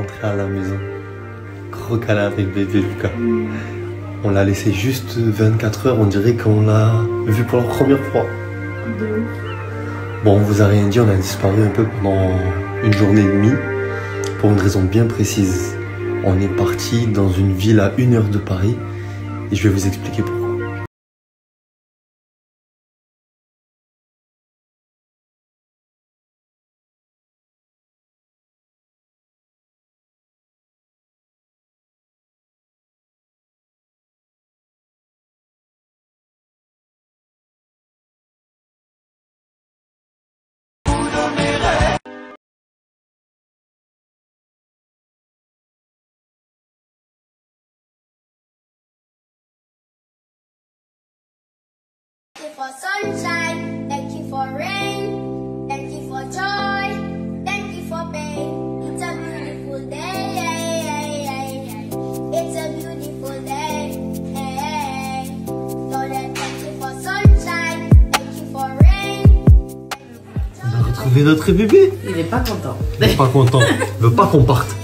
rentrer à la maison. Gros câlin avec bébé Lucas. On l'a laissé juste 24 heures, on dirait qu'on l'a vu pour la première fois. Bon, on vous a rien dit, on a disparu un peu pendant une journée et demie, pour une raison bien précise. On est parti dans une ville à 1 heure de Paris, et je vais vous expliquer pourquoi. Thank you for sunshine, thank you for rain, thank you for joy, thank you for pain. It's a beautiful day, it's a beautiful day. Lord, thank you for sunshine, thank you for rain. On a retrouvé notre bébé. Il est pas content. Il est pas content, il veut pas qu'on parte.